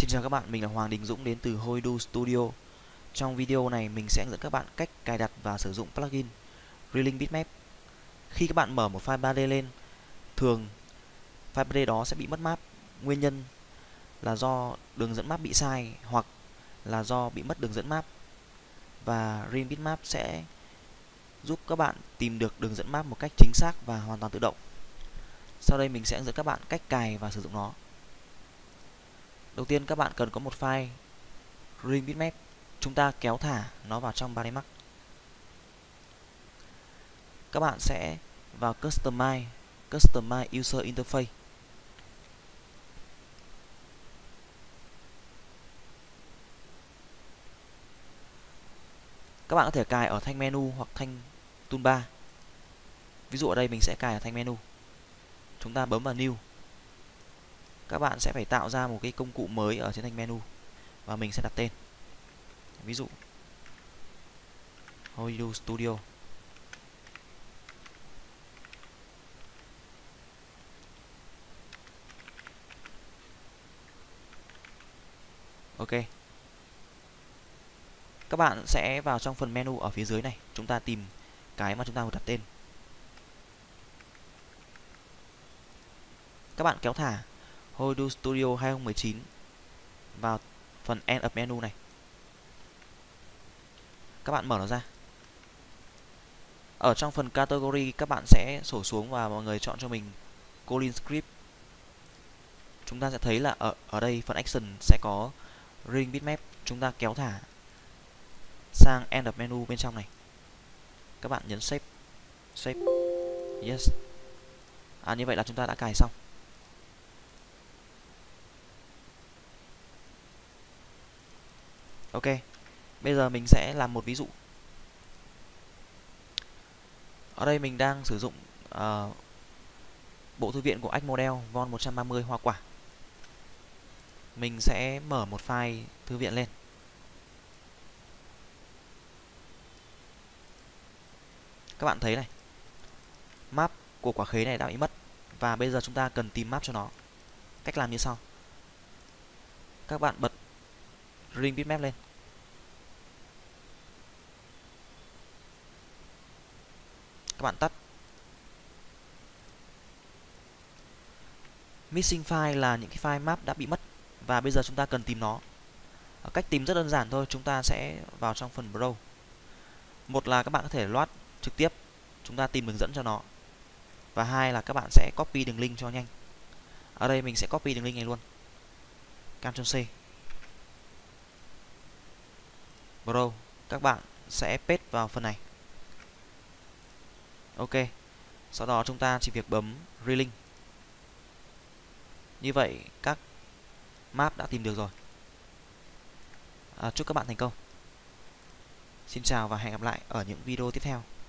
chào các bạn, mình là Hoàng Đình Dũng đến từ Hoidu Studio. Trong video này mình sẽ hướng dẫn các bạn cách cài đặt và sử dụng plugin Reeling Bitmap. Khi các bạn mở một file 3D lên, thường file 3D đó sẽ bị mất map. Nguyên nhân là do đường dẫn map bị sai hoặc là do bị mất đường dẫn map. Và Reeling Bitmap sẽ giúp các bạn tìm được đường dẫn map một cách chính xác và hoàn toàn tự động. Sau đây mình sẽ hướng dẫn các bạn cách cài và sử dụng nó. Đầu tiên các bạn cần có một file Reeling Bitmap. Chúng ta kéo thả nó vào trong 3D Max. Các bạn sẽ vào Customize User Interface. Các bạn có thể cài ở thanh menu hoặc thanh toolbar. Ví dụ ở đây mình sẽ cài ở thanh menu. Chúng ta bấm vào New. Các bạn sẽ phải tạo ra một cái công cụ mới ở trên thanh menu và mình sẽ đặt tên. Ví dụ Hoidu Studio. Ok. Các bạn sẽ vào trong phần menu ở phía dưới này, chúng ta tìm cái mà chúng ta muốn đặt tên. Các bạn kéo thả Hoidu Studio 2019 vào phần End of Menu này. Các bạn mở nó ra. Ở trong phần Category các bạn sẽ xổ xuống và mọi người chọn cho mình Kotlin Script. Chúng ta sẽ thấy là ở đây phần Action sẽ có Reeling Bitmap. Chúng ta kéo thả sang End of Menu bên trong này. Các bạn nhấn Save. Save. Yes. Như vậy là chúng ta đã cài xong. Ok. Bây giờ mình sẽ làm một ví dụ. Ở đây mình đang sử dụng bộ thư viện của Xmodel Von 130 hoa quả. Mình sẽ mở một file thư viện lên. Các bạn thấy này, map của quả khế này đã bị mất và bây giờ chúng ta cần tìm map cho nó. Cách làm như sau. Các bạn bật Reeling Bitmap lên. Các bạn tắt. Missing file là những cái file map đã bị mất và bây giờ chúng ta cần tìm nó. Cách tìm rất đơn giản thôi, chúng ta sẽ vào trong phần Browse. Một là các bạn có thể load trực tiếp, chúng ta tìm đường dẫn cho nó. Và hai là các bạn sẽ copy đường link cho nhanh. Ở đây mình sẽ copy đường link này luôn. Ctrl C. Browse, các bạn sẽ paste vào phần này. Ok. Sau đó chúng ta chỉ việc bấm Reeling. Như vậy các map đã tìm được rồi. Chúc các bạn thành công. Xin chào và hẹn gặp lại ở những video tiếp theo.